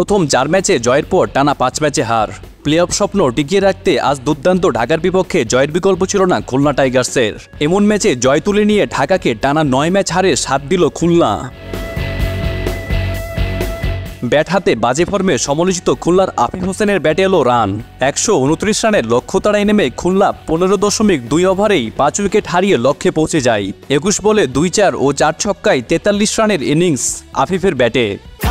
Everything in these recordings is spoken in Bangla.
প্রথম 4 ম্যাচে জয়ের পর টানা 5 ম্যাচে হার। প্লে অফ স্বপ্ন টিকিয়ে রাখতে আজ দুর্দান্ত ঢাকার বিপক্ষে জয়ের বিকল্প ছিল না খুলনা টাইগার্সের। এমন ম্যাচে জয় তুলে নিয়ে ঢাকাকে টানা 9 ম্যাচ হারে 7 দিল খুলনা। ব্যাট হাতে বাজে ফর্মে সমালোচিত খুলনার আফিফ হোসেনের ব্যাটে এলো রান। 129 রানের লক্ষ্য তাড়ায় নেমে খুলনা 15.2 ওভারেই 5 উইকেট হারিয়ে লক্ষ্যে পৌঁছে যায়। 21 বলে 2-4 ও 4 ছক্কায় 43 রানের ইনিংস আফিফের ব্যাটে।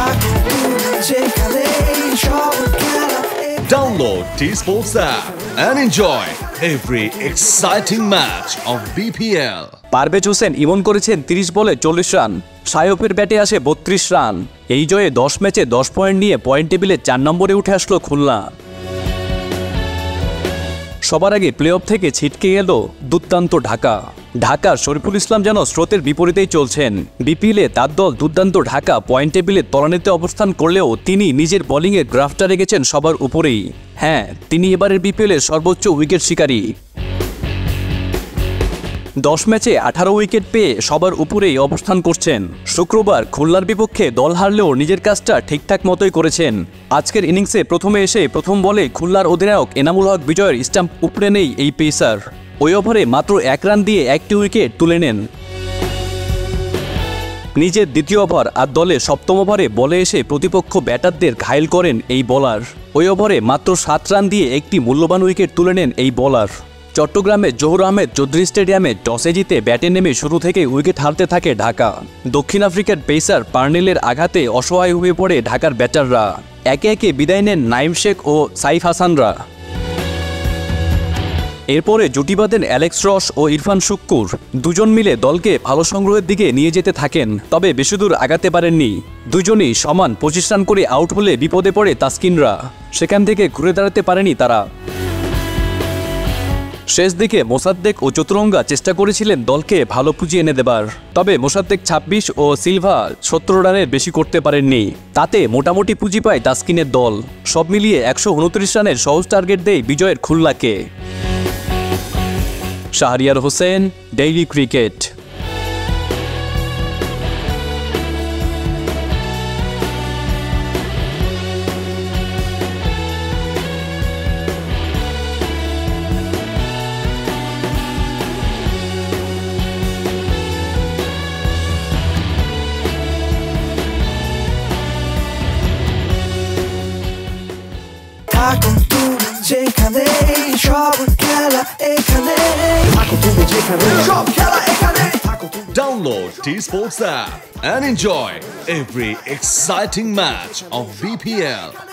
Download T-Sports app and enjoy every exciting match of BPL. Parvez Hossain Emon করেছেন 30 বলে 40 রান। সায়ফের ব্যাটে আসে 32 রান। এই জয়ে 10 ম্যাচে 10 পয়েন্ট নিয়ে পয়েন্ট টেবিলে 4 নম্বরে উঠে আসলো খুলনা। সবার আগে প্লে অফ থেকে ছিটকে গেল দুর্দান্ত ঢাকা। ঢাকার শরীফুল ইসলাম যেন স্রোতের বিপরীতেই চলছেন। বিপিএলে তার দল দুর্দান্ত ঢাকা পয়েন্ট টেবিলে তলানিতে অবস্থান করলেও তিনি নিজের বোলিংয়ের গ্রাফটা রেখেছেন সবার উপরেই। হ্যাঁ, তিনি এবারের বিপিএলের সর্বোচ্চ উইকেট শিকারী। 10 ম্যাচে 18 উইকেট পেয়ে সবার উপরেই অবস্থান করছেন। শুক্রবার খুলনার বিপক্ষে দল হারলেও নিজের কাজটা ঠিকঠাক মতোই করেছেন। আজকের ইনিংসে প্রথমে এসে প্রথম বলে খুলনার অধিনায়ক এনামুল হক বিজয়ের স্টাম্প উপড়ে নেই এই পেসার। ওই ওভারে মাত্র 1 রান দিয়ে 1টি উইকেট তুলে নেন। নিজের দ্বিতীয় ওভার আর দলে 7ম ওভারে বলে এসে প্রতিপক্ষ ব্যাটারদের ঘায়েল করেন এই বোলার। ওই ওভারে মাত্র 7 রান দিয়ে একটি মূল্যবান উইকেট তুলে নেন এই বোলার। চট্টগ্রামে জহুর আহমেদ চৌধুরী স্টেডিয়ামে টসে জিতে ব্যাটে নেমে শুরু থেকে উইকেট হারতে থাকে ঢাকা। দক্ষিণ আফ্রিকার পেসার পার্নেলের আঘাতে অসহায় হয়ে পড়ে ঢাকার ব্যাটাররা। একে একে বিদায় নেন নাইম শেখ ও সাইফ হাসানরা। এরপরে জুটি বাঁধেন অ্যালেক্স রস ও ইরফান শুক্কুর। দুজন মিলে দলকে ভালো সংগ্রহের দিকে নিয়ে যেতে থাকেন, তবে বেশিদূর আগাতে পারেননি। দুজনই সমান 25 রান করে আউট হলে বিপদে পড়ে তাসকিনরা। সেখান থেকে ঘুরে দাঁড়াতে পারেনি তারা। শেষ দিকে মোসাদ্দেক ও চতুরঙ্গা চেষ্টা করেছিলেন দলকে ভালো পুঁজি এনে দেবার, তবে মোসাদ্দেক 26 ও সিলভা 17 রানের বেশি করতে পারেননি। তাতে মোটামুটি পুঁজি পায় তাসকিনের দল। সব মিলিয়ে 129 রানের সহজ টার্গেট দেয় বিজয়ের খুলনাকে। Shahriar Hossain, Daily Cricket. যেখানে সব খেলা এখানে থাকো তুমি যেখানে সব খেলা এখানে থাকো। Download T-Sports app and enjoy every exciting match of BPL.